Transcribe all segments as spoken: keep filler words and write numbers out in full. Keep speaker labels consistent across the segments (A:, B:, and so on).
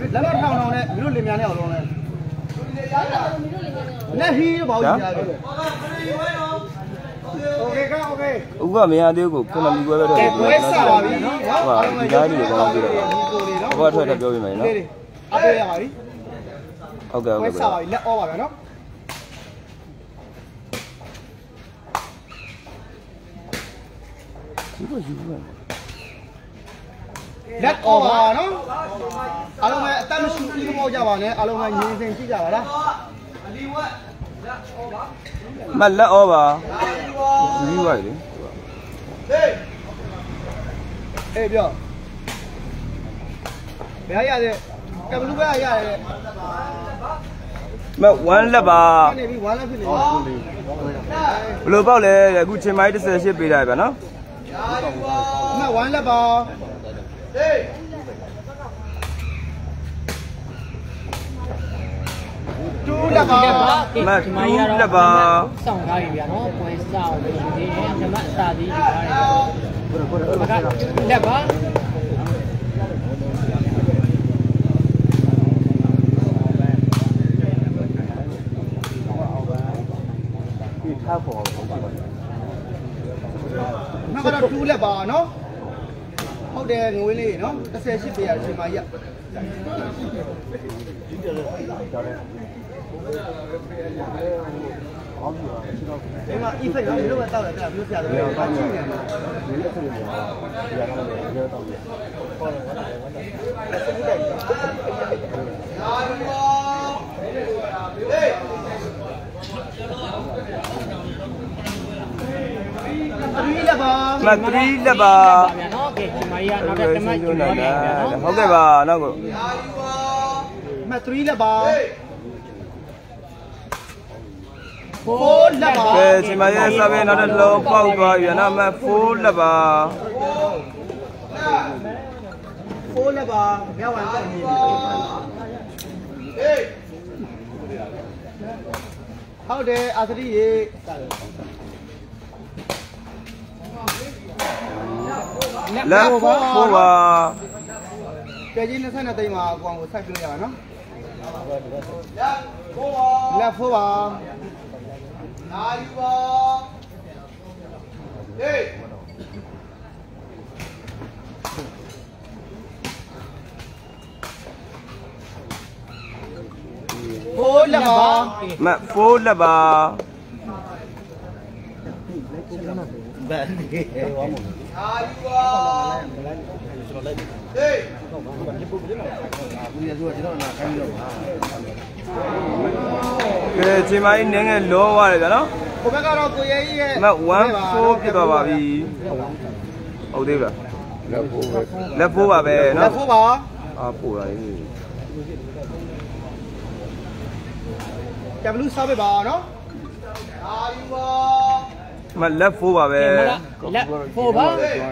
A: လက်တော့ထောင်းထောင်းနဲ့မြို့လင်များနဲ့အောင်လုံးလဲလက်ဟီးဘောက်ကြီးရတယ်โอเคကโอเค
B: ဥပမရသေးကိုခုနမီပွဲပဲတော့
A: ပွဲစပါပြီနော်
B: ဟုတ်ပါဒီသားကြီးကိုကောင်းပြီးတော့ဘာထွက်တယ်ပြောပြမယ်နော်
A: အပေးရပါပြီ
B: ဟုတ်ကဲ့ဟုတ်ကဲ့
A: ပွဲစပါပြီလက်ဩပါဗျာနော်
B: ဒီကိုယူရ
A: လက်ဩပါနော်အားလုံးပဲအတက်မရှိဘူးမောကြပါနဲ့အားလုံးပဲငြင်းစင်ကြည့်ကြပါလားအလီဝက်လက်ဩပါ
B: မလက်ဩပါယူရလေ
A: ဟေးအေးပြောဘယ်ရရတဲ့ကဘလူးပဲရရတယ်
B: မဝမ်းလက်ပါ
A: နေပြီဝမ်းလက်ဖြစ်နေပြီ
B: ဘယ်လိုပေါက်လဲအခုချိန်မိုင်းတစ်ဆယ်ရှစ်ပေးလိုက်ပါနော်
A: မဝမ်းလက်ပါဟေးတူးလက်ပါ
B: မတူးလက်ပါ
C: စောင့်ထားပြီဗျာနော်ပွဲစောင့်ပြီးယူသေးတယ်ဓမ္မအစာသေးယူထားတယ်ဘကလက်ပါ
B: ထားဖို့
A: နောက်ကတော့တူးလက်ပါနော်ဟုတ်တယ်ငွေလေးနော်တစ်ဆယ်ရှစ်ပေးရချိန်မှာရက်ဒီမှာ effect နော်ဒီလိုပဲတောက်တယ်ပြပြောပြရတယ်ဘာကြည့်နေလဲဒီလိုဆက်နေတယ်ဒီကတော့လည်းဒီလိုတောက်တယ်ဟုတ်တယ်ဟုတ်တယ်ဆက်ပြီးတယ်ဟာဒီပါဟေးသရီးလက်ပါ
B: မသရီးလက်ပါ
C: ဗျာနော်ကဲဒီမကြီးကနောက်တစ်မတ်ယူနေတယ်ဗျာနော်
B: ဟုတ်ကဲ့ပါနောက်ကို
A: မသရီးလက်ပါဖိုးလက်ပါ
B: ကဲဒီမရဲ့စပင်းနောက်တစ်လုံးပေါက်သွားပြီနော်မဖိုးလက်ပါ
A: ဖိုးလက်ပါမြောက်ဝမ်းတက်နေပြီဟေးဟုတ်တယ်အာသရီရေ
B: လက်ဖိုးပါ
A: ကြည်ကြီးနှစ်ဆက်နဲ့တိမ်မှာအကောင်ကိုဆက်ပြောရတာနော်လက်ဖိုးပါနာယူပါဟေးဖိုးလက်ပါ
B: မဖိုးလက်ပါ
A: ဘယ်နေဝါမအာယူပါဟေးဘူးရဆိုကျွန်တော်နာခိုင်းလို့ပါ
B: ကဲချိန်မိုင်းနင်းငယ်လောရတယ်ဗျာနော်
A: ဟိုဘက်ကတော့ကိုရဲကြီးရဲ့
B: မဝမ်းဖိုးဖြစ်သွားပါပြီဟုတ်သေးလားလက်ဖိုးပဲလက်ဖိုးပါပဲနော်
A: လက်ဖိုးပါ
B: အာပို့ရတယ်
A: ကဘလူးစားပေးပါနော်အာယူပါ
B: မလက်ဖိုးပါပဲ
C: လက်ဖိုးပါ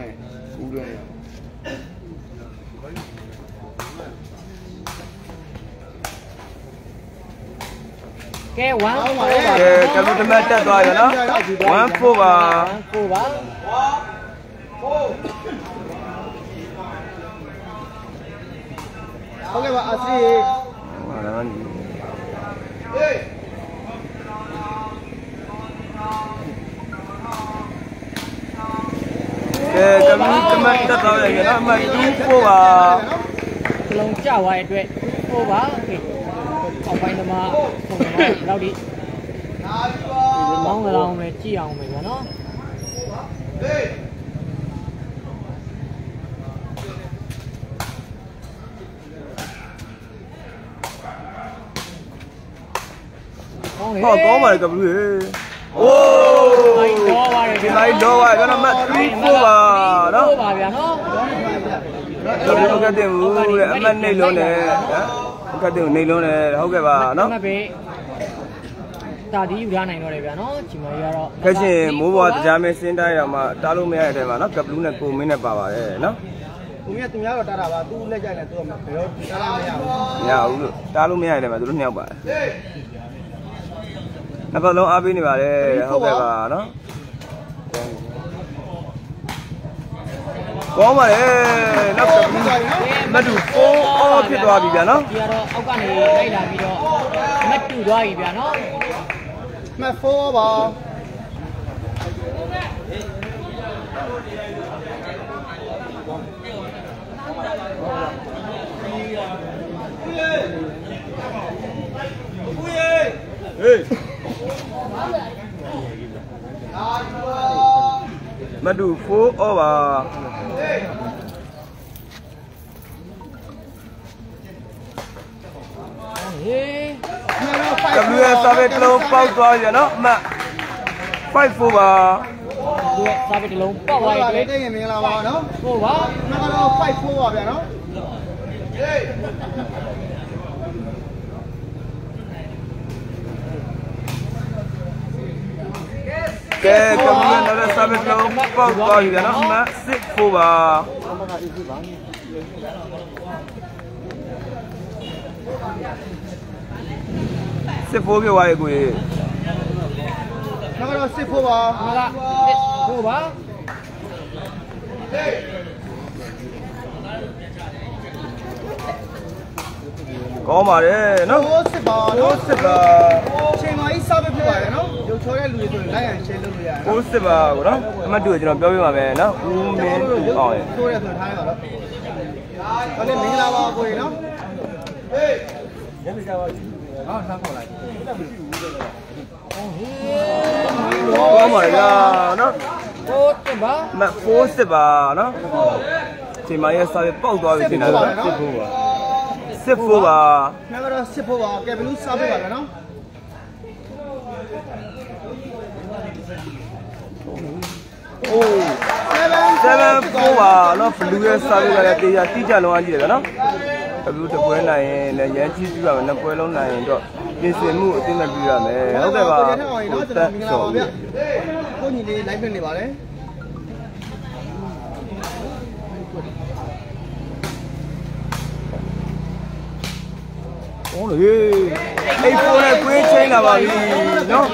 C: ကဲဝမ်းဖိုးပါ
B: ကဲကဘလူးတမတ်တက်သွားရနော်ဝမ်းဖိုးပါ
C: ဖိုးပါ
A: ဖိုးဟုတ်ကဲ့ပါအစီ
B: ဟာလည်းမနီ
A: ဟေး
B: ကဲကဘလူးတမတ်တက်သွားရနော်အမတူးဖိုးပါ
C: ကလုံးကြွားရဲ့အတွက်ဖိုးပါကဲအောက်ပိုင်းသမားပုံသမားလောက်ဒီမောင်းလောင်းပဲကြည့်အောင်ပဲဗျာနော်ဟေး
B: ဟောကောင်းပါလေကဘလူးရေအိုး
C: မိုင်းတော့ပါတယ်
B: ဒီမိုင်းတော့ပါကျွန်တော်မှ三ဖိုးပါနော်
C: ဖိုးပါဗျာနော်
B: တော့ဒီကတဲ့ဘူးတဲ့အမတ်နေလုံးနဲ့နော်ကတဲ့နေလုံးနဲ့ဟုတ်ကဲ့ပါနော်
C: မှတ်ပဲတာဒီယူရနိုင်တော့တယ်ဗျာနော်ဒီမိုင်းကတော့
B: ခက်ရှင်မိုးဘွားတရားမင်းစင်းတိုင်းတော့မှတားလို့မရတဲ့ထဲမှာနော်ကဘလူးနဲ့ကိုမင်းနဲ့ပါပါတယ်နော်
A: သူမြတ်သူများတော့တားတာပါသူလက်ကြိုက်နဲ့သူကဘယ်တော့တားလို့မရဘူး
B: မရဘူးလို့တားလို့မရတဲ့ထဲမှာသူတို့နှစ်ယောက်ပါတယ်နှစ်ပတ်လုံးအားပေးနေပါတယ်ဟုတ်ကဲ့ပါနော်ကောင်းပါလေနောက်ကမတူဖိုးအော်ဖြစ်သွားပြီဗျာနော်
C: ဒီကတော့အောက်ကနေလိုက်လာပြီးတော့မတူသွားပြီဗျာနော်
A: မဖိုးပါ
B: မတူဖိုးအော်ပါကဘလူရဲ့စာပေတလုံးပေါက်သွားရနော်အမှတ်five fourပါ
C: သူရဲ့စာပေတလုံးပေါက်သွားပြီ
A: တည့်ရင်မင်္ဂလာပါနော်
C: ဟုတ်ပါ
A: မကတော့five fourပါဗျာနော်
B: ကဲကဘလူရဲ့နောက်စာပေတလုံးပေါက်သွားပြီနော်အမှတ်six fourပါစစ်ဖိုးပြောပါရဲ့ကိုကြီး
A: မကတော့စစ်ဖိုးပါ
C: မကစစ်ဖိုးပါ
B: ကောင်းပါတယ်နော်
A: ဟိုးစစ်ပါ
B: ဟိုးစစ်ပါ
A: ချိန်မကြီးစားပဲဖြစ်ပါတယ်နော်ရုပ်ချောတဲ့လူတွေဆိုလိုက်ရန်ရှယ်လုပ်လို့ရတယ်
B: ဟိုးစစ်ပါကိုနော်အမှတ်တူကျွန်တော်ပြောပြပါမယ်နော်ဦးမင်းတူအောင်ရဲ့
A: ဆိုးရဲဆိုထားရပါတော့ဒါလည်းမင်္ဂလာပါကိုကြီးနော်ဟေးရပြီကြပါဟာဆန်းခေါ်လိုက်
B: ကောင်းပါရဲ့နော်
C: ဟိုးစစ်ပါ
B: မဖိုးစစ်ပါနော်ချိန်မရဲ့စာပဲပေါက်သွားပြီထင်တယ်နော်စစ်ဖိုးပါစစ်ဖိုးပါ
A: မကတော့စစ်ဖိုးပါကဲဘလူးစားပေးပါလားနော်
B: โอ้seven fourပါနော်ဘလူးရဲ့စာပဲကလည်းတရားတိကျလုံးအားကြီးတယ်နော်ဘလူးတပွဲနိုင်ရင်လည်းရမ်းကြီးပြပါမယ်နှစ်ပွဲလုံးနိုင်ရင်တော့ပြင်ဆင်မှုအသိမဲ့ပြရမယ်ဟုတ်ကဲ့ပါ
A: ဟုတ်တယ်နော်ကျွန်တော်မင်္ဂလာပါဗျကိုညီလေး live နေပါလေ
B: ဟောလေအိတ်ဖိုးနဲ့ကွင်းချင်းလာပါပြီနော်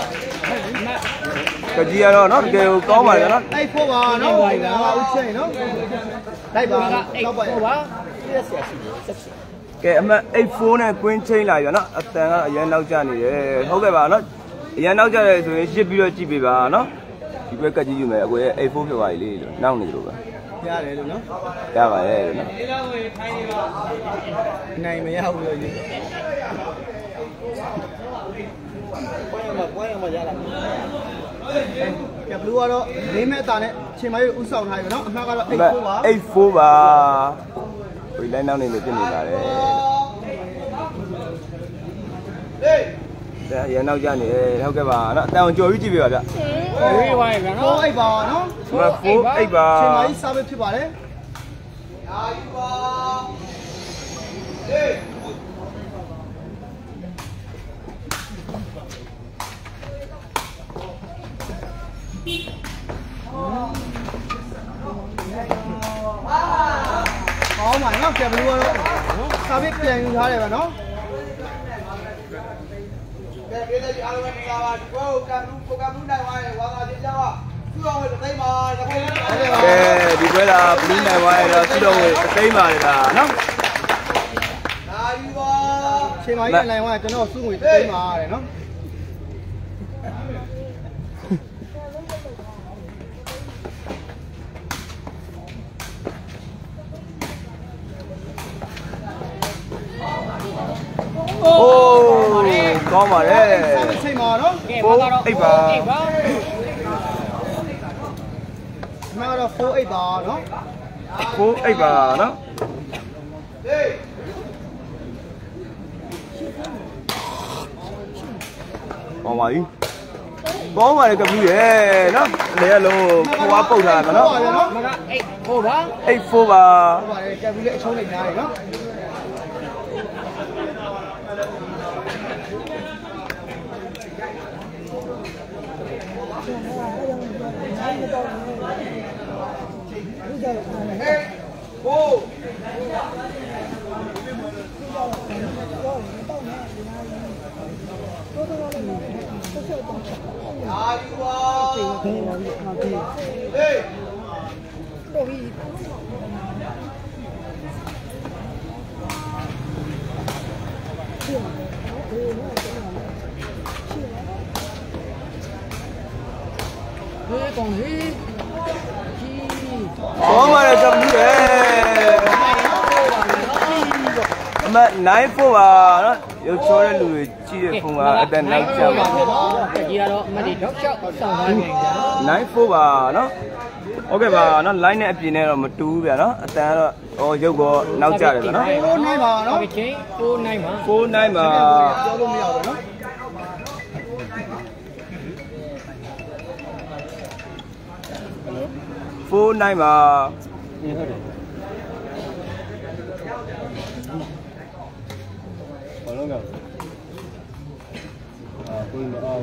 B: ကြကြီးရတော့နော်တကယ်ကိုကောင်းပါလေနော်
A: အိတ်ဖိုးပါနော်ဟာဦးချင်းနော်လိုက်ပါ
C: တော့ပါဖိုးပါဆက်ဆက်ရှိတယ်ဆက်ဆ
B: က်ကဲအမှတ်eight fourနဲ့ကွင်းချင်းလာပြီနော်အတန်ကအရန်နောက်ကျနေတယ်ဟုတ်ကဲ့ပါနော်အရန်နောက်ကျတယ်ဆိုရင်ရှစ်ပြီးတော့ကြည့်ပေးပါနော်ဒီဘက်ကကြည့်ယူမယ်အကိုရဲ့eight fourဖြစ်သွားပြီလေလို့နောက်နေလို့ပဲ
A: ရတယ်လို့နော်
B: ရပါရဲ့လို့နော်
A: နိုင်မရဘူးလို့ယူပွဲရမှာပွဲရမှာရလာကဲဘလူးကတော့လေးမဲ့အတာနဲ့ချိန်မရွေးဥဆောင်ထားပြီနော်အမှတ်ကတော့eight fourပါ
B: eight fourပါကိုယ်လိုက်နောက်နေလို့ပြင်နေပါတယ်ဟေးဒါရန်နောက်ကြနေဟုတ်ကဲ့ပါနော်အတန်ကြော်ပြီးကြည့်ပြပါဗျ
C: ဝေးဝိုင်းဗျာနော်
A: four eightပါနော်
B: four eightပါ
A: ချိန်မကြီးစားပဲဖြစ်ပါတယ်ယာယူပါဟေးကောင်းပါနော်ကဲဘလူးကတော့စာပေပြန်ယူထားတယ်ဗျာနော်ကဲပြည်သူအားလုံးကစားပါဒီကောကံလူကိုကံလူနိုင်သွားတယ်ဝါသာချင်းကြောက်သူ့တော်ဝေးသိမ်းပါတခိုး
B: ကဲဒီပွဲလာဘလူးနိုင်သွားတယ်တော့သူ့တော်ဝေးသိမ်းပါလေလားနော်
A: ဒါယူပါချိန်မကြီးနိုင်သွားတယ်ကျွန်တော်စုငွေသိမ်းပါရတယ်နော်
B: โอ้ကောင်းပါတယ်
A: ချိန်ပါနော်
C: ကဲဘာကတော့
B: eightပါ
A: မကတော့four eightပါနော်
B: four eightပါနော်ကောင်းပါပြီကောင်းပါလေကဘူးရဲ့နော်လေရလုံးကိုွားပုတ်ထားတာနော်
C: မကeight fourပါ
B: eight fourပါ
A: ဟုတ်ပါတယ်ကဘူးလေးအချုံးလေးများတယ်နော်ဟိုးယာယူပါဟေး
C: ကိုပြီဘယ်ကောင်ဟေး
B: ဘောမှာလည်းကြောက်ဘူးလေအမnine fourပါနော်ရုပ်ချောတဲ့လူတွေကြီးတဲ့ဖုန်းကအတန်နောက်ကျပါ
C: ကြီးကတော့အမဒီတော့ချောက်ဆောင်သွားနေကြ
B: nine fourပါနော်ဟုတ်ကဲ့ပါနော် line နဲ့အပြင်နဲ့တော့မတူဘူးဗျာနော်အတန်ကတော့ဟောရုပ်ကောနောက်ကျတယ်ဗျာနော်
A: four nineပါနော်
C: ချိန်four nineပါ
B: four nineပါ
A: ပြောလို့မရဘူးနော်
B: four nineပါ
A: ဟုတ်တယ်ဘာလို့လဲအာကိုင်းတော့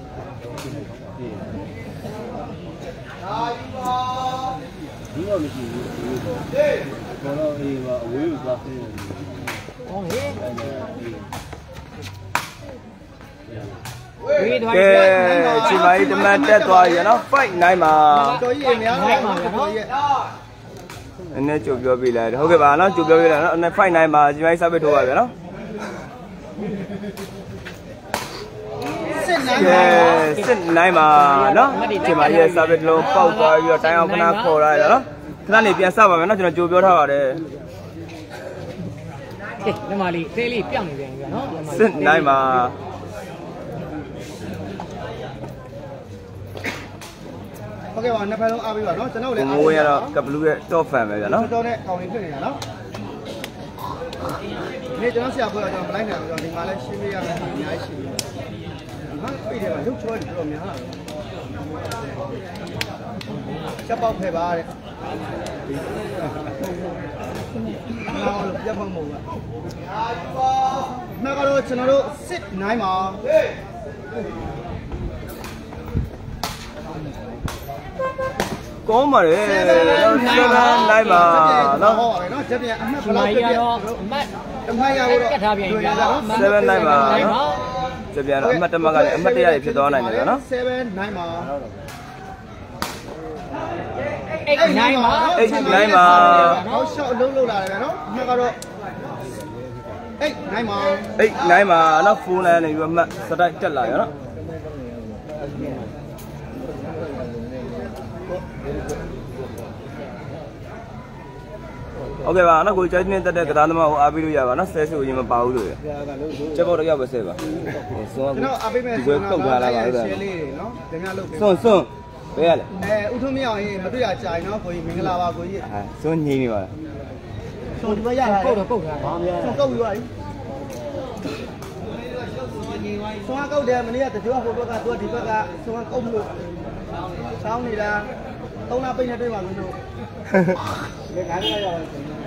A: ဒီတော့မရှိဘူးဘောတော့အေးပါအဝေးကိုသွားသေးတယ်
C: ဟောဟေး
B: ကဲချိန်မကြီးတမန်တက်သွားရနော်five nineပါ
A: တော်ကြီးများတော့ပါနော်
B: အနည်းကြိုပြောပြလိုက်ဟုတ်ကဲ့ပါနော်ကြိုပြောပြလိုက်နော်five nineပါချိန်မကြီးစပစ်ထိုးပါဗျာနော်
A: six
B: nineပါနော်ချိန်မကြီးစပစ်လုံးပေါက်သွားပြီးတော့တိုင်းအောင်ခဏခေါ်ရရနော်ခဏနေပြန်စပါမယ်နော်ကျွန်တော်ကြိုပြောထားပါတယ်
C: ကဲဒီမှာလေးသေးလေးပြောင်းနေပြန်ပြီနော်
B: six nineပါ
A: ဟုတ်ကဲ့ပါနှစ်ဖက်လုံးအားပေးပါနော်ကျွန်တော်လည်း
B: အားပေးပါမိုးရတော့ကပလူးရဲ့ top fan ပဲဗျာနော်
A: တော်နဲ့ကောင်းနေဖြစ်နေတာနော်ဒီကျွန်တော်ဆရာပြောတော့ကျွန်တော်မလိုက်နိုင်ဘူးကျွန်တော်ဒီမှာလည်းရှင်းပေးရမယ်အများကြီးရှင်းပေးဟာပြည့်တယ်ပါရုပ်ချောတယ်တော်တော်များလာတယ်ချက်ပေါက်ဖယ်ပါတဲ့ဟောပြတ်မှမဟုတ်ဘူးနောက်ကတော့ကျွန်တော်တို့six nineပါ
B: ကောင်းပါလေseven nineပါနော်
A: ဟုတ်ပါပဲနော်ချက်ပြန်အမှတ်ဘယ်လောက်
C: ပြတော့အမှတ်
A: အမှတ်ရဖို့တော့
C: ကတ်ထားပြန်ပြီနော်
B: seven nineပါနော်ချက်ပြန်တော့အမှတ်တမကလည်းအမှတ်တရတွေဖြစ်သွားနိုင်တယ်နော်
A: seven nineပါ
C: eight nineပါ
B: eight nineပါ
A: နော်ရှော့အလုံးလုံးလာတယ်ဗျာနော်အမှတ်ကတော့eight nineပါ
B: eight nineပါနော်four nineနေပြီးအမှတ်စတိုက်တက်လာရနော်โอเคပါနော်ကိုကြိုက်နေတဲ့တက်တရားသမားကိုအားပေးလို့ရပါနော်ဆဲဆူရင်မပါဘူးလို့ချက်ပေါက်တော့ရောက်ပဲဆဲပါ
A: စွန်းကျွန်တော်အားပေးမယ်ဆိုတော့လာရရှယ်လေးတွေနော်ခင်ဗျားလုပ်ပေး
B: စွန်းစွန်းဘယ်ရလဲ
A: အဲဥထုံးမရအောင်ရင်မတွေ့ရကြာရင်နော်ကိုကြီးမင်္ဂလာပါကိုကြီး
B: အဲစွန်းငိမ့်နေပါလား
A: စွန်းဒီဘက်ရတာ
C: ပုတ်တော့ပုတ်တာ
A: ဘာများစွန်းကုတ်ပြီးသွားပြီစွန်းကုတ်တယ်မနေ့ကတကြောဟိုဘက်ကသူကဒီဘက်ကစွန်းကုတ်လို့ဆောင်းနေတာသုံးလပိတ်နေတွေ့ပါလို့တို့ဒီကားရရအောင်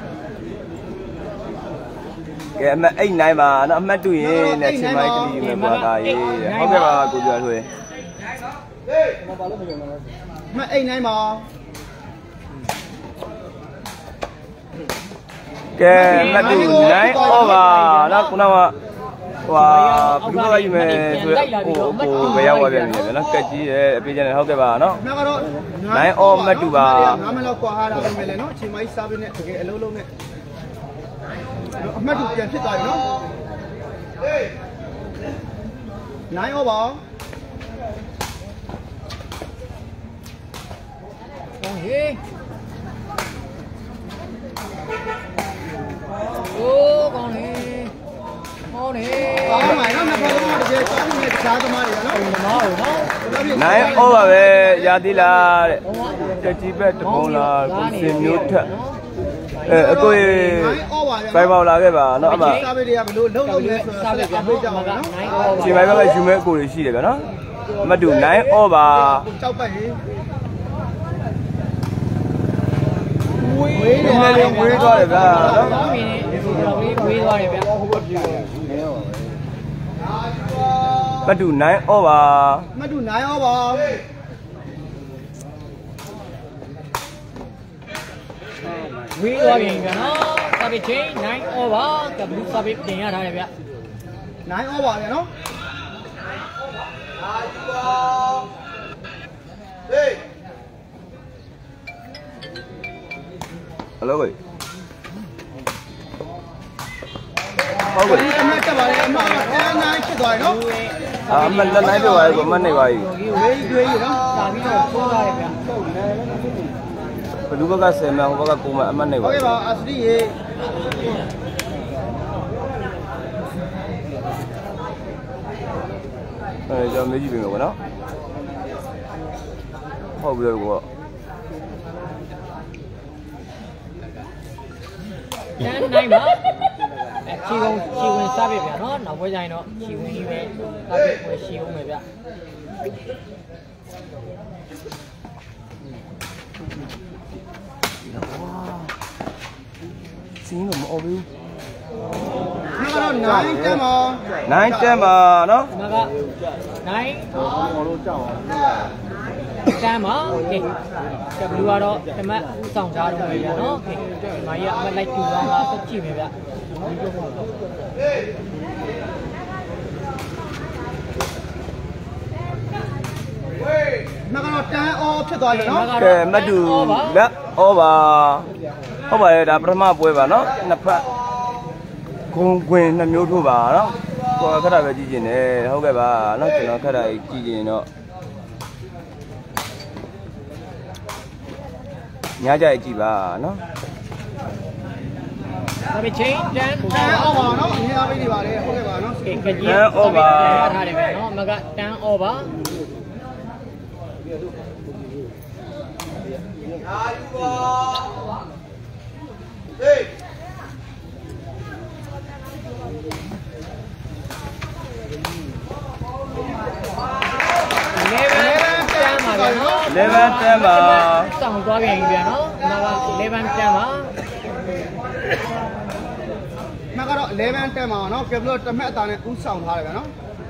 B: ကဲအမှတ်eight nineပါနော်အမှတ်တူရင်နဲ့ချိန်မိုင်းကလေးပဲပွားတာရေးဟုတ်ကဲ့ပါကိုပြောဆိုရင်
A: ဟေးဘာလို့မယုံလဲအမှတ်eight nineပါ
B: ကဲအမှတ်တူnine over နော်ခုနကဟိုဘလူးကယူမယ်ဆိုတော့ဟိုဟိုဘယ်ရောက်သွားပြန်ပြီလဲနော်ကက်ကြီးရဲ့အပေးချင်တယ်ဟုတ်ကဲ့ပါနော်
A: နောက်ကတော့
B: nine over အမှတ်တူပါ
A: ငါးမလောက်ကွာထားတာပဲလေနော်ချိန်မိုင်းစားပေးနဲ့တကယ်အလုံးလုံးနဲ့အမှတ်တူပြန်ဖြစ်သွားပြီနော်ဟေးnine over
C: ဟေးโอ้ကောင်းလေကောင်းလေ
A: ကောင်းပါနော်နှစ်ဖက်လုံးကတကယ်ကောင်းနေတဲ့ကြားသမားတွေနော်
C: သမားတွေနော်
B: nine over ပဲရသေးလားတဲ့တက်ကြီးဘက်တပုံလားကိုစင်မျိုးထက်အဲအကိုဖိုင်ပေါလာခဲ့ပါနော်အမ
A: စားပေးတွေကဘယ်လိုလုံးလုံးလဲဆိုတော့စားပေးကြအောင်နော်
B: ချိန်ပိုင်းဘက်ကယူမဲ့အကိုတွေရှိတယ်ဗျာနော်အမတူnine over
A: ကြောက်ပတ်ရေး
C: ဝေးတယ်
B: ဝေးသွားတယ်ဗျာနော်
C: ဝေးဝေးသွားတယ်ဗျာ
B: မတူnine over
A: မတူnine over
C: ဝေးသွားပြီဗျာနော်စာပေချင်းnine over ကဘလူးစာပေတင်ရထားတယ်ဗျာ
A: nine over ဗျာနော်ဟေး
B: Hello, wait. How wait?
A: I'm not about it. I'm not about it.
B: I'm not the night away, but Monday. Why? But you got some, I'm going to go Monday.
A: Okay, well, I see.
B: Hey, John, maybe you know. How will it work?
C: Ten nine ba? Chị không chị quên sao vậy nó nó với dài nó chị quên như vậy sao vậy quên chị không vậy vậy
B: Xin lỗi mọi người.
A: Nó nine tem mà.
B: Nine tem mà nó.
C: mà cả nine tem mà ok cái blue đó cái mà sòng ra rồi vậy nó ok mà giờ mà lại chủ ra là tất chi vậy vậy
A: nó có trái ô chết rồi nó.
B: Cái mà đủ đó, ô bà, ô bà đã bắt mà bôi bà nó, nạp phá, công quyền nằm nhiều thu bà nó, có cái nào cái gì này, không cái bà nó chỉ nó cái này gì gì nó, nhà chạy gì bà nó.
C: Mà bị cháy đen
A: Trái ô bà nó, như nào bây đi bà đi, không cái bà nó.
C: cái cái gì ô bà thay để nó mà cả đen ô bà
B: Eleven tem mà.
C: Sòng qua biển biển nó mà là eleven tem mà.
A: Nó có độ eleven tem mà nó kêu luôn cho mẹ tao này cũng sòng thôi cả nó.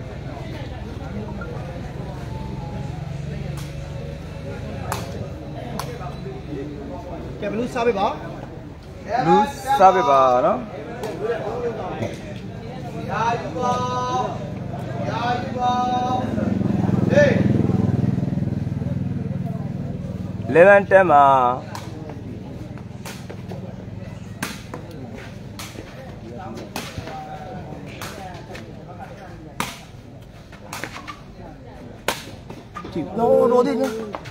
A: Kêu luôn sao bị bỏ?
B: Lu sao vậy bà nó? Eleven tem mà. Chỉ nô nô đi nhá.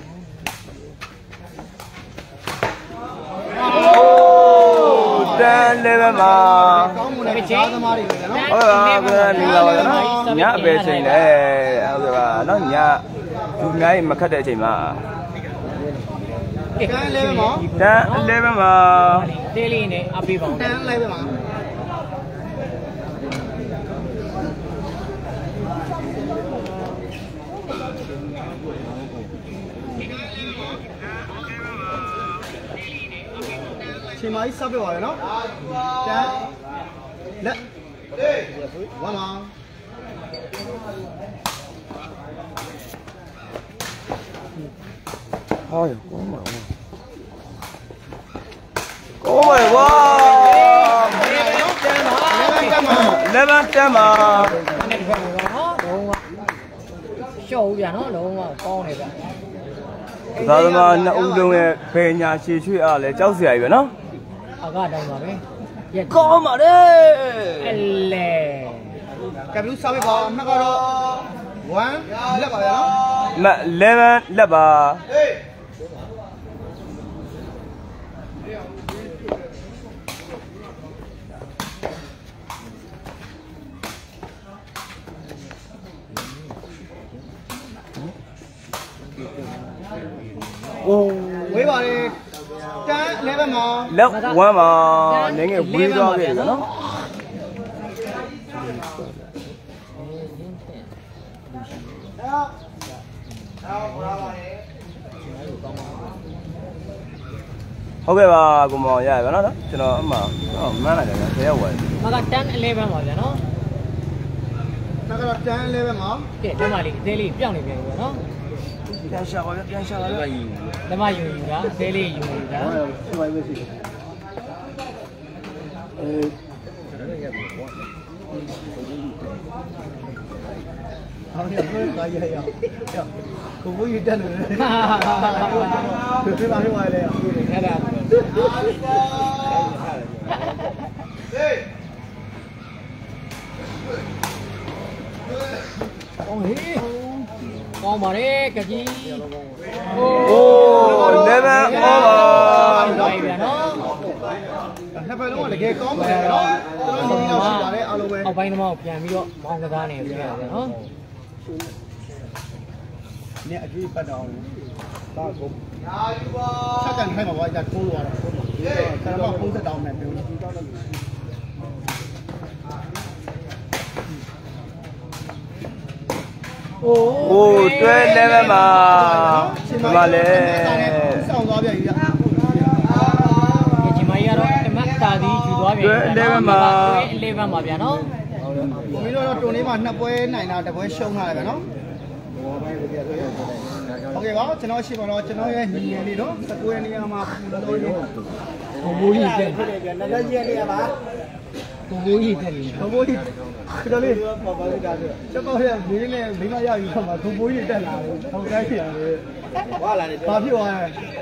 B: Ten eleven mà.
C: Bị cháy.
B: Ôi bà, cái này là nó nhá bề trình đấy, ôi bà, nó nhá, chú ngay mà khát để trình mà.
A: Trái eleven mà.
B: Ten eleven mà.
C: Daily này áp đi vào.
A: Trái eleven mà. Chỉ mấy sao bị bỏ nó? Trái. Đấy. Quá mà.
B: Thôi, có mà. Có mà quá. Eleven tem mà.
C: Show vậy nó đúng không? Con này vậy.
B: Sao mà nó ung dung này về nhà chỉ chui à lấy cháu gì vậy nó?
C: Ở cái đâu mà đấy?
B: Có mà đấy.
C: Lệ.
A: Cái blue sao bị bỏ nó có độ. Quá. Lấp vào nó.
B: Mà eleven lấp à.
A: Ồ, quý bà đi. Trái eleven mà.
B: Lấp quá mà những cái quý đó vậy nó. Ok bà cùng mò dài bà nó đó cho nó mà nó má này là thế rồi
C: mà cái ten eleven mà vậy nó
A: nó có trái eleven mà.
C: cái chỗ mà đi dailyပြောnày vậy nó
B: Yan sao rồi yan sao rồi
C: để mà dùng gì đó daily dùng gì đó
A: 好像不是可以呀，可不一定的。对吧？是歪的呀。看看。
C: 哦嘿，ကောင်းပါလေကကြီး
B: โอ้eleven over
C: လိုက်ပြန်နော်
A: နှစ်ဖက်လုံးကတကယ်ကောင်းပါတယ်နော်တော်တော်များများရှိပါတယ်အားလုံးပဲ
C: အောက်ပိုင်းသမားကိုပြန်ပြီးတော့မောင်းကစားနေပြီပြန်နော်
A: เนี่ยအကြည့်ပတ်တော့ဒါကိုချက်ကန်ထိုင်မှာပါကြာထိုးလို့ရတော့ဆရာမပုံစံတောင်းမယ်ပြောလို့
C: โอ้
B: โอ้တွဲelevenမှာဒီမှာလဲ
A: ဆောင်းသွားပြန်ပြီ
C: ကကြီးမကြီးကတော့တမတ်တာဒီယူသွားပြန်elevenမှာပြန်နော်
A: ကိုမင်းတို့တော့တွန်လေးမှာနှစ်ပွဲနိုင်တာတစ်ပွဲရှုံးထားတယ်ဗျနော်โอเคပါကျွန်တော်ရှိပါတော့ကျွန်တော်ရဲ့ညီငယ်လေးနော်十九ရက်နေ့မှာပူလို့နေ
C: ဘိုးဘိုးကြီးတက်
A: ဖြစ်တယ်ဗျနှစ်ရက်နေ့ပါ
C: ဘိုးဘိုးကြီးတက်နေ
A: ဘိုးကြီးကျွန်တော်လေးပေါ်ပါလိုက်တာဆိုချက်ပေါက်ရဲ့မင်းနဲ့မိမရယူတော့မှာဘိုးကြီးတက်လာတယ်ထောက်တိုင်းဖြစ်ရတယ်ဝါလာတယ်ဘာဖြစ်သွားလဲ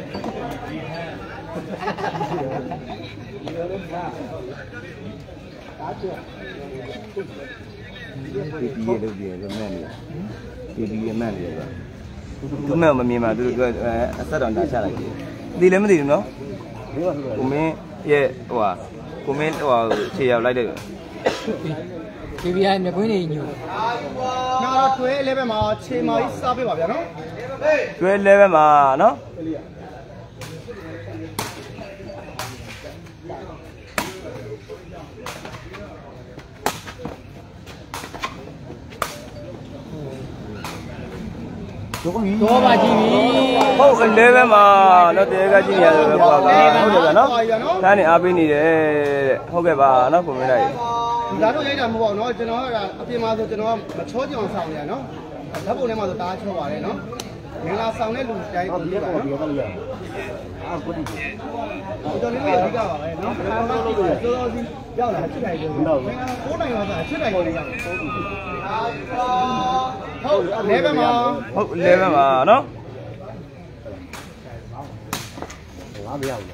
B: ဒီဒီရဲ့လို့ဒီရဲ့လို့မဲ့နေဒီဒီရဲ့မဲ့နေတယ်သူမဲ့မမြင်ပါသူတို့အဆက်တော်တာချလိုက်တယ်ဒီလည်းမသိဘူးနော်ကိုမင်းရဲ့ဟိုဟာကိုမင်းဟိုဟာခြေရောက်လိုက်တယ်
C: ဒီပြားမြပွင့်နေညို
A: နောက်တော့တွဲလေးပဲမှာခြေမော်ကြီးစားပေးပါဗျာနော်
B: တွဲelevenမှာနော်
C: တော့ပါကြည့်ပြီ
B: ဟုတ်elevenမှာတော့တဲကကြည့်နေရတယ်ပဲကွာဟုတ်တယ်ဗျာနော်ဒါနဲ့အားပေးနေတယ်ဟုတ်ကဲ့ပါနော်ကိုမင်းလိုက်
A: ဒါတို့ရိုက်တာမဟုတ်ပါဘူးเนาะကျွန်တော်ကအပြင်မှာဆိုကျွန်တော်ကမချောကြအောင်ဆောင်နေရเนาะဓာတ်ပုံထဲမှာဆိုတားချောပါတယ်เนาะမင်္ဂလာဆောင်တဲ့လူတိုင်းကိုပြပါเนาะအာကိုတီတော်လေးလေးအဓိကပါပဲเนาะတော်တော်လေးစောစောစီရောက်လာချစ်နိုင်တယ်မင်္ဂလာကိုးနိုင်ပါဆိုချစ်နိုင်တယ်ရောက်ဟုတ်လေဘယ်မှာ
B: ဟုတ်elevenမှာနော်
A: ငါမရဘူး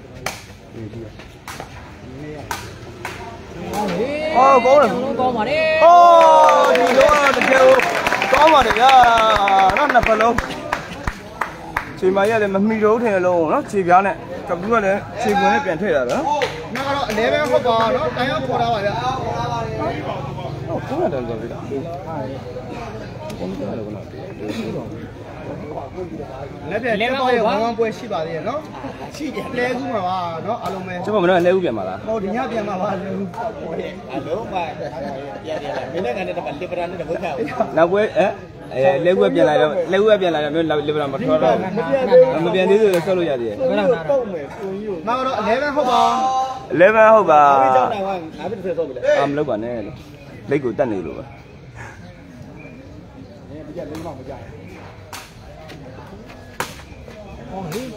B: အော်ကောင်းတယ်
C: ကောင်းပါလေ
B: အော်ဒီတော့တကယ်ကောင်းပါတယ်ဗျာနော်နှစ်ဖက်လုံးခြေမရလည်းမမီတော့ထင်လုံးနော်ခြေပြားနဲ့ကပူးကလည်းခြေပွင့်နဲ့ပြန်ထည့်တာနော်
A: နောက်တော့elevenဟုတ်ပါเนาะတိုင်းရောက်ခေါ်တာပါဗျာ
B: ဟုတ်ကိုယ်ကတော့ဗျာကိုယ်ကတော့ကတော့
A: လက်ပြလက်တော့ရဲ့ဝမ်းဝမ်းပွဲရှိပါသေးရဲ့เนาะရှိတယ်လဲကူးမှာပါเนาะအားလုံးပဲ
B: ကျွန်တော်မနေ့လဲဦးပြန်ပါလား
A: ဟိုဒီညပြန်မှာပါလဲကူးအလုံးပါရတယ်လားမင်းနဲ့ကနေတော့လီဘရာနဲ့တော့ဘုရား
B: နောက်ပွဲအဲအဲလဲဦးပြန်လာတော့လဲဦးပြန်လာတော့မျိုးလီဘရာမထော်တော့မပြန်သေးသေးဆက်လို့ရသေးတယ်
A: ဘယ်တော့တုံးမယ်ကိုကြီးကိုနောက်တော့elevenဟုတ်ပါ
B: elevenဟုတ်ပါ
A: ကြောက်တိုင်ကငါပြည့်စောပြီလေ
B: အာမလုပ်ပါနဲ့လို့လက်ကိုတက်နေလို့ပဲ
A: ဒီကလေးမှမကြိုက်
C: ဟောဟေး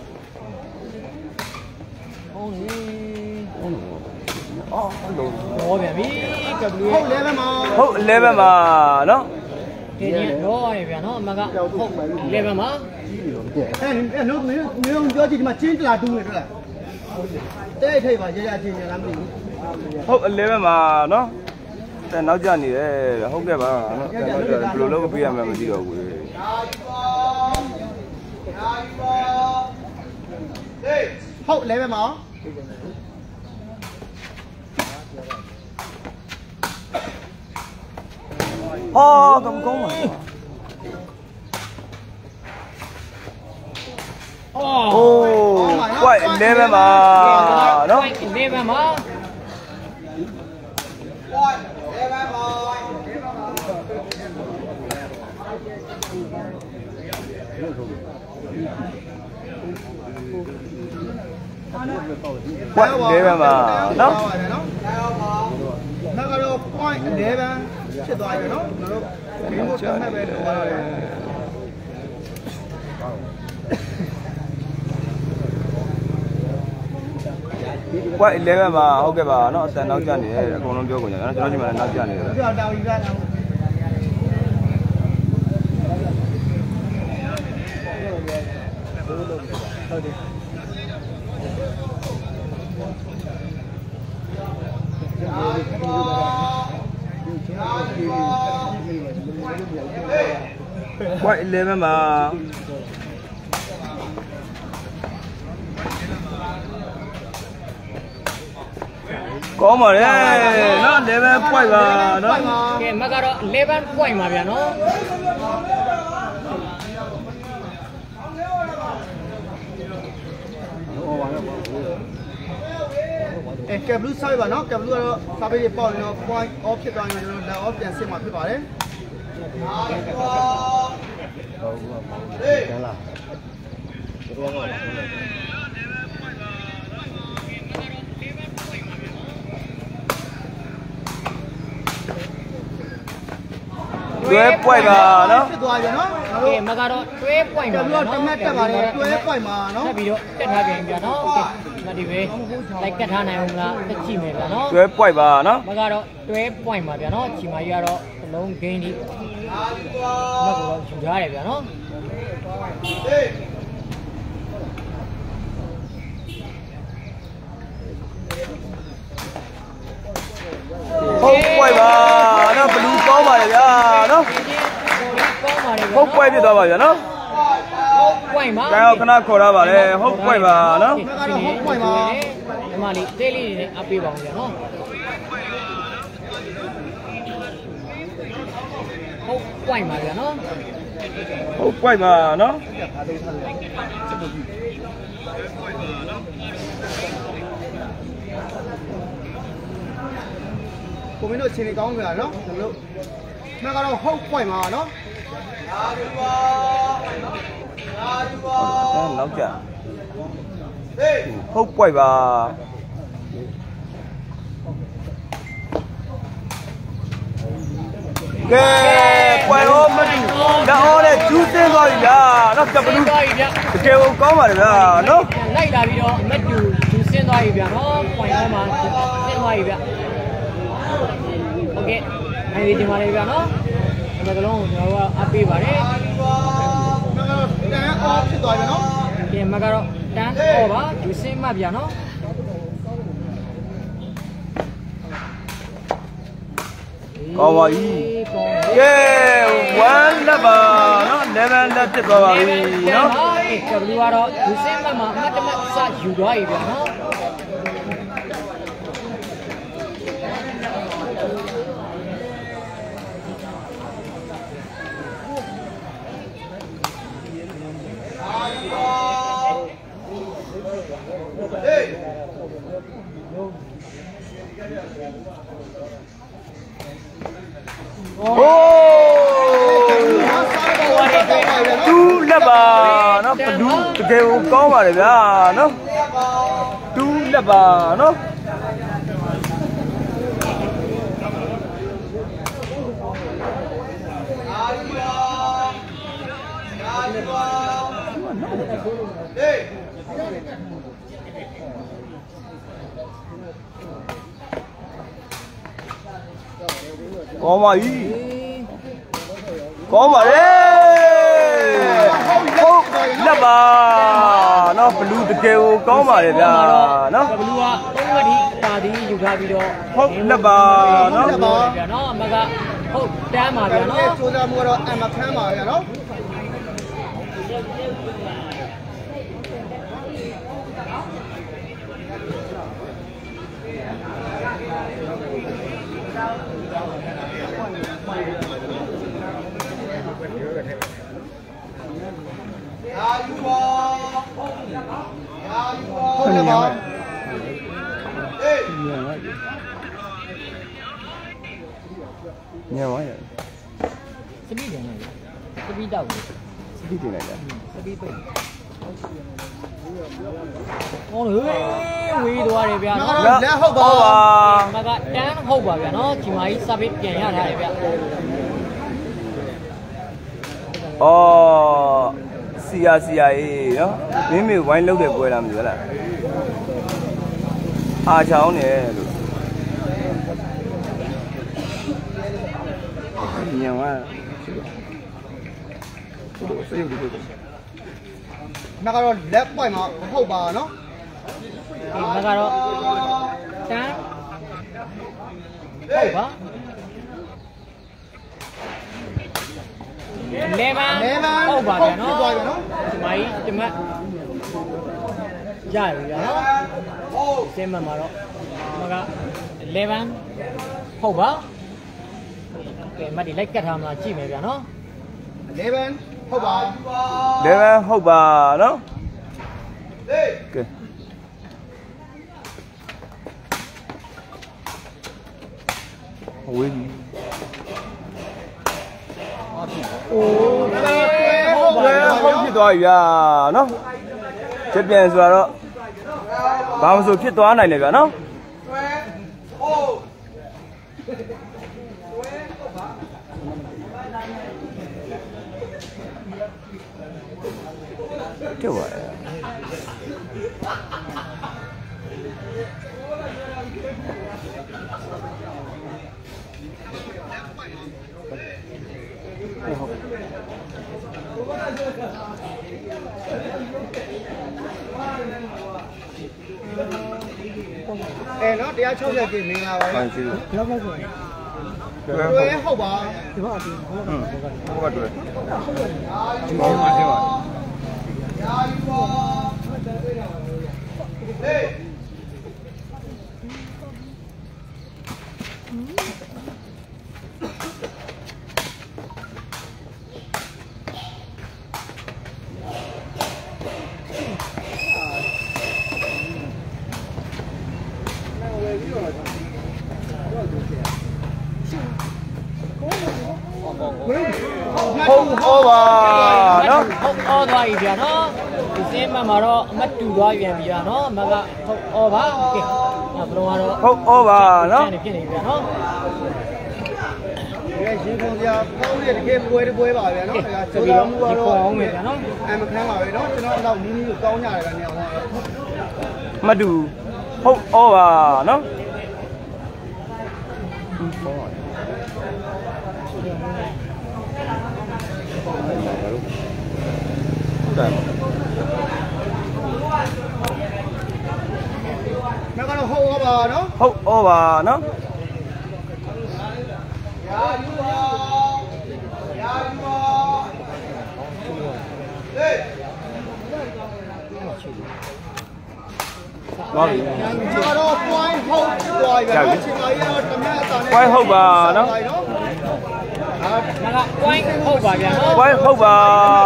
C: ဟောဟေး
B: ဟုတ်လို့အော်ဟုတ်လို့
C: ဟောပြန်ပြီကပလူ
A: ဟုတ်elevenမှာ
B: ဟုတ်elevenမှာနော်
C: တင်းချင်းတော့ရပြန်နော်အမကဟုတ်elevenမှာ
A: အဲအဲလို့မင်းမင်းပြောကြည့်ဒီမှာချင်းတလာတူးနေတွေ့လားတဲ့ထိတ်ပါရရချင်းရလားမသိဘူး
B: ဟုတ်elevenမှာနော်တဲ့နောက်ကျနေတယ်ဟုတ်ကဲ့ပါနော်တဲ့နောက်ကျဘယ်လိုလုပ်ပေးရမှန်းမသိတော့ဘူး
A: ဟုတ်elevenမှာ
B: ဟောကံကောင်းပါ
C: အော်
B: အိုး quite eleven မှာနော်
C: elevenမှာ
B: quite eleven မှာနော်
A: နောက်ကတော့ point eleven ဖြစ်သွားပြီနော်ကျွန်တော်တို့ဒီလိုတက်မဲ့ပဲတော့ရတယ်
B: quite eleven မှာဟုတ်ကဲ့ပါနော်အတန်နောက်ကျနေတယ်အကုန်လုံးပြောကုန်ကြနော်ကျွန်တော်ဒီမှာလည်းနောက်ကျနေတယ်
A: ပြောတောင်းယူတာဟုတ်တယ်
B: White eleven mà có mà đấy nó eleven point mà nó
C: cái mà cái đó eleven point mà biển nó
A: eh ke blue sai ba no ke blue sa be paul no point off ဖြစ်သွားရင်ကျွန်တော် off ပြန်ဆင်းမှာဖြစ်ပါတယ်ဟေးကျန်လားတော်တော်ပါ
B: twelve point mà nó
A: ဖြစ်သွားကြနော်
C: cái mà cái đó twelve point
A: က
C: mà
A: ဘလူးတော့တမက်တက်ပါတယ်twelve point မှာနော်
C: ဆက်ပြီးတော့တက်ထားပြန်ပြန်နော်ကဲမဒီပဲလိုက်ကတ်ထားနိုင်အောင်လားတက်ကြည့်မယ်ဗျာနော်
B: twelve point mà nó
C: မကတော့twelve point ပါဗျာနော်ချီမာကြီးကတော့အလုံး gain ဒီမကတော့ယူထားတယ်ဗျာနော်
B: ဟုတ်point mà nó blue ကောင်းပါလေဗျာနော်
C: ကောင်းပါလေဗျာ
B: ဟုတ် point ဖြစ်သွားပါဗျာနော်
C: ဟုတ် point ပါ
B: ဒါတော့ခဏခေါ်ရပါလေဟုတ် point ပါနော်
A: မကတော့ဟုတ် point ပါ
C: ဒီမှာလေးသေးလေးတွေနဲ့အပ်ပေးပါအောင်ဗျာနော်ဟုတ် point ပါဗျာနော်
B: ဟုတ် point ပါနော်
A: ကိုမင်းတို့အချိန်ကြီးကောင်းကြလားနော်ကျွန်တော်တို့မကတော့ဟုတ် point ပါနော်ရာဒီပါရာဒီပါ
B: နောက်ကြဟုတ် point ပါကဲ point ရောမတူလက်အောနဲ့ကျူးစင်းသွားပြီဗျာနော်ကဘလူး
C: သွားပြီဗျာ
B: တကယ်ကိုကောင်းပါလေဗျာနော်
C: လိုက်လာပြီးတော့မက်တူသူဆင်းသွားပြီဗျာနော် point ရောမှာဆင်းသွားပြီဗျာโอเคနိုင်ပြီဒီမှာလေးဗျာနော်ဒီမှာကလုံးကိုကျွန်တော်ကအပ်ပေးပါတယ်
A: မကတော့တန် off ဖြစ်သွားပြီနော်
C: ဒီမှာကတော့တန်းအော်ပါသူဆင်းမှဗျာနော်
B: ကောင်းပါပြီကဲone လက်ပါနော်elevenလက်ဖြစ်သွားပါပြီနော်
C: ကဘလူးကတော့သူဆင်းမှမှာအမတ်တမတ်စယူသွားပြီဗျာနော်
B: โอ้တူလက်ပါနော်ဘလူးတကယ်ကိုကောင်းပါလေဗျာနော်တူလက်ပါနော်ကောင်းပါပြီကောင်းပါလေဟုတ်လက်ပါနော်ဘလူးတကယ်ကိုကောင်းပါလေဗျာနော်
C: ကဘလူးကသုံးဝတိတာဒီယူထားပြီးတော့
B: ဟုတ်လက်ပါနော်
C: ဗျာနော်အမကဟုတ်တန်းပါဗျာနော်
A: စူးစမ်းမှုကတော့အမခမ်းပါဗျာနော်ရာယူပါရာယူပါဟုတ်တယ်ပါဟေး
B: ညံပါရဲ့
C: စပီးတယ်နော်စပီးတောက်တယ်
B: စပီးတင်လိုက်တာ
C: စပီးပိတ်ဟောလေဝေးသွားတယ်ဗျာနော်
A: လက်ဟုတ်ပါ
B: ဟုတ်ပါ
C: အမကတန်းဟုတ်ပါဗျာနော်ဒီမှာကြီးစပီးပြန်ရထားတယ်ဗျာ
B: အော်စီယာစီယာအေးနော်မင်းမေဝိုင်းလောက်တဲ့ပွဲလားမသိဘူးလားအားချောင်းတယ်လို့ညံပါစိတ်စိတ်ဒီလို
C: မ
A: မကတော့လက်ပွိုင်မှာဟုတ်ပါနော်
C: ဒီမကတော့တန်းဟုတ်ပါလေမန်ဟုတ်ပါဗျာနော်ဒီမကြီးဒီမရပြီဗျာနော်စင်မမှာတော့မကလေမန်ဟုတ်ပါကဲမဒီလိုက်ကတ်ထားမှာကြည့်မယ်ဗျာနော်
A: လေမန်ဟုတ်ပါ
B: လေမန်ဟုတ်ပါနော်ကဲဝေးပြီ
C: အိုး
B: ဟုတ်ပါဟုတ်ဖြစ်သွားပြီဗျာနော်ချက်ပြန်ဆိုတော့ဘာမှမဆိုဖြစ်သွားနိုင်တယ်ဗျာနော်对吧？
A: 哎，那底下抽在给明啊？
B: 关系。
C: 不要告诉我。
A: 对，好吧。
C: 对吧？
B: 嗯，我感觉。听完听完。哎。ဟုတ်ဟောပါနော်
C: ဟုတ်ဟောသွားပြီဗျာနော်ဒီစင်းမှမှာတော့အမတ်တူသွားပြန်ပြီဗျာနော်မကဟုတ်ဟောပါကဲဘလုံးကတော့
B: ဟုတ်ဟောပါနော်
C: ဖြစ်နေပြီဗျာနော်
A: ဒီရေကုန်ပြပေါင်းရတကယ်ပွဲပွဲပါဗျာနော်ဒါဆိုတော့မှုကတော့
C: အောင်မယ်ဗျာနော်
A: အမခန်းပါပဲနော်ကျွန်တော်အတော့နီးနီးကိုကောင်းကြတယ်ကနေအောင်
B: မတူဟုတ်ဟောပါနော်
A: မကတော့ဟုတ်ဟောပါနော်
B: ဟုတ်ဟောပါနော်
A: ရာယူပါရာယူပါဟေး
B: သွားပြီ
A: ကျွန်တော် point ဟုတ်သွားပြီနော်ချိန်ပါရတော့တမက်အတာနဲ့
B: point ဟုတ်ပါနော်
C: မက point ဟုတ်ပါဗျာနော်
B: point ဟုတ်ပါ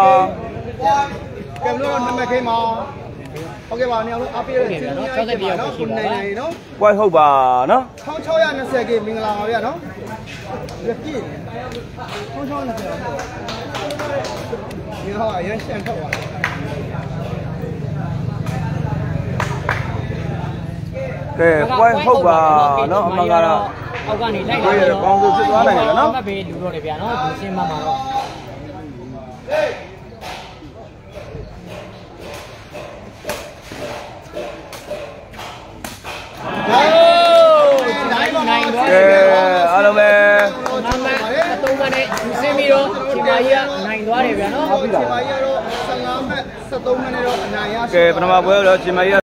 A: ကဲမလို့နံပါတ်ခေးမှာဟုတ်ကဲ့ပါနေအောင်လို့အားပေးရတဲ့ကျေးဇူးများပါတယ်နော်ခုနိုင်နိုင်နော်
B: point ဟုတ်ပါနော်
A: one thousand six hundred twentyကေမင်္ဂလာပါဗျာနော်ဒီပြည့်one thousand six hundred twentyဒီဟာအရင်ရှင်းထုတ်ပါ
B: ကဲ point ဟုတ်ပါနော်အမှန်ကတော့
C: အောက်ကနေလိုက်လာတော့
B: ကောင်းဆိုဖြစ်သွားနိုင်တယ်နော်
C: မဘေးလူတော့တယ်ဗျာနော်ဒီစင်းမမှာတော့နိုင်သွားတယ်
B: အားလုံးပဲ
C: နာမည်အသုံးမနဲ့ဆင်းပြီးတော့ချိန်ပါကြီးကနိုင်သွားတယ်ဗျာနော်
A: ချိန်ပါကြီးကတော့fifteenမိနစ်တော့အနိုင်ရရှိ
B: ကဲပထမပွဲတော့ချိန်ပါကြီး